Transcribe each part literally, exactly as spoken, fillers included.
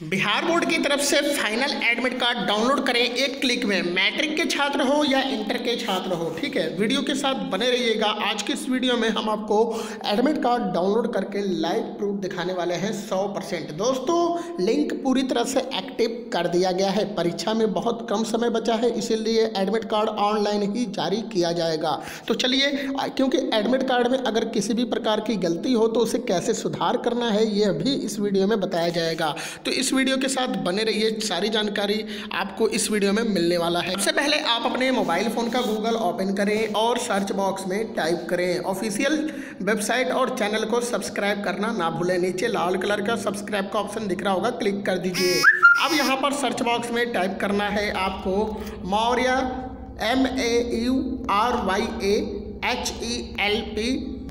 Bihar board की तरफ से फाइनल एडमिट कार्ड डाउनलोड करें एक क्लिक में। मैट्रिक के छात्र हो या इंटर के छात्र हो, ठीक है, वीडियो के साथ बने रहिएगा। आज की इस वीडियो में हम आपको एडमिट कार्ड डाउनलोड करके लाइव प्रूफ दिखाने वाले हैं सौ परसेंट। दोस्तों, लिंक पूरी तरह से एक्टिव कर दिया गया है। परीक्षा में बहुत कम समय बचा है, इसीलिए एडमिट कार्ड ऑनलाइन ही जारी किया जाएगा। तो चलिए, क्योंकि एडमिट कार्ड में अगर किसी भी प्रकार की गलती हो तो उसे कैसे सुधार करना है यह भी इस वीडियो में बताया जाएगा। तो इस वीडियो के साथ बने रहिए, सारी जानकारी आपको इस वीडियो में मिलने वाला है। सबसे पहले आप अपने मोबाइल फ़ोन का गूगल ओपन करें और सर्च बॉक्स में टाइप करें ऑफिशियल वेबसाइट और चैनल को सब्सक्राइब करना ना भूलें। नीचे लाल कलर का सब्सक्राइब का ऑप्शन दिख रहा होगा, क्लिक कर दीजिए। अब यहाँ पर सर्च बॉक्स में टाइप करना है आपको Maurya, M A U R Y A H E L P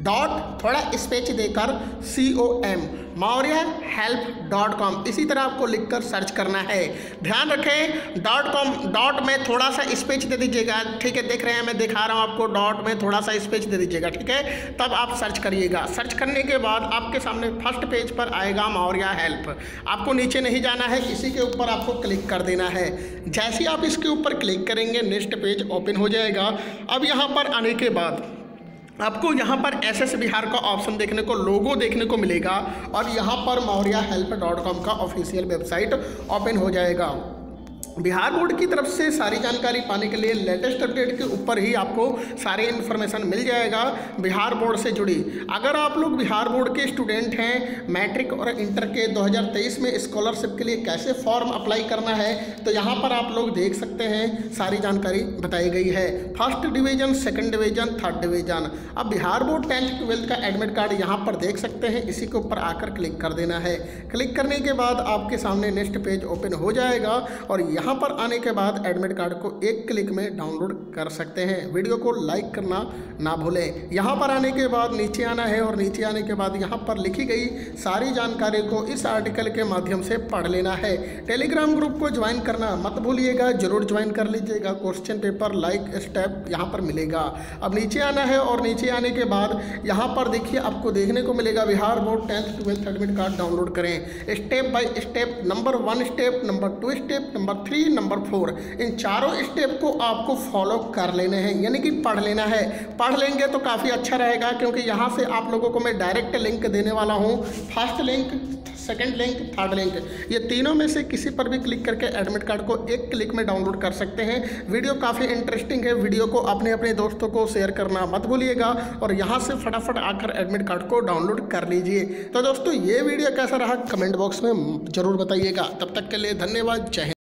dot थोड़ा स्पेस देकर C O M Maurya help dot com, इसी तरह आपको लिखकर सर्च करना है। ध्यान रखें, डॉट कॉम डॉट में थोड़ा सा स्पेस दे दीजिएगा, ठीक है। देख रहे हैं, मैं दिखा रहा हूँ आपको, डॉट में थोड़ा सा स्पेस दे दीजिएगा, ठीक है। तब आप सर्च करिएगा। सर्च करने के बाद आपके सामने फर्स्ट पेज पर आएगा मौर्य हेल्प। आपको नीचे नहीं जाना है, इसी के ऊपर आपको क्लिक कर देना है। जैसे ही आप इसके ऊपर क्लिक करेंगे नेक्स्ट पेज ओपन हो जाएगा। अब यहाँ पर आने के बाद आपको यहाँ पर एस एस बिहार का ऑप्शन देखने को, लोगो देखने को मिलेगा और यहाँ पर मौर्य हेल्प डॉट कॉम का ऑफिशियल वेबसाइट ओपन हो जाएगा। बिहार बोर्ड की तरफ से सारी जानकारी पाने के लिए लेटेस्ट अपडेट के ऊपर ही आपको सारी इन्फॉर्मेशन मिल जाएगा बिहार बोर्ड से जुड़ी। अगर आप लोग बिहार बोर्ड के स्टूडेंट हैं, मैट्रिक और इंटर के दो हज़ार तेईस में स्कॉलरशिप के लिए कैसे फॉर्म अप्लाई करना है, तो यहाँ पर आप लोग देख सकते हैं, सारी जानकारी बताई गई है। First division, second division, third division. अब बिहार बोर्ड टेंथ ट्वेल्थ का एडमिट कार्ड यहाँ पर देख सकते हैं, इसी के ऊपर आकर क्लिक कर देना है। क्लिक करने के बाद आपके सामने नेक्स्ट पेज ओपन हो जाएगा और यहाँ पर आने के बाद एडमिट कार्ड को एक क्लिक में डाउनलोड कर सकते हैं। वीडियो को लाइक करना ना भूलें। यहाँ पर आने के बाद नीचे आना है और नीचे आने के बाद यहाँ पर लिखी गई सारी जानकारी को इस आर्टिकल के माध्यम से पढ़ लेना है। टेलीग्राम ग्रुप को ज्वाइन करना मत भूलिएगा, जरूर ज्वाइन कर लीजिएगा। क्वेश्चन पेपर लाइक स्टेप यहाँ पर मिलेगा। अब नीचे आना है और नीचे आने के बाद यहाँ पर देखिए, आपको देखने को मिलेगा Bihar board tenth twelfth admit card download करें। Step by step, number one step, number two step, number three, number four, इन चारों स्टेप को आपको फॉलो कर लेने हैं, यानी कि पढ़ लेना है। पढ़ लेंगे तो काफ़ी अच्छा रहेगा, क्योंकि यहाँ से आप लोगों को मैं डायरेक्ट लिंक देने वाला हूँ। First link, second link, third link, ये तीनों में से किसी पर भी क्लिक करके एडमिट कार्ड को एक क्लिक में डाउनलोड कर सकते हैं। वीडियो काफ़ी इंटरेस्टिंग है, वीडियो को अपने अपने दोस्तों को शेयर करना मत भूलिएगा और यहाँ से फटाफट आकर एडमिट कार्ड को डाउनलोड कर लीजिए। तो दोस्तों, ये वीडियो कैसा रहा कमेंट बॉक्स में ज़रूर बताइएगा। तब तक के लिए धन्यवाद, जय हिंद।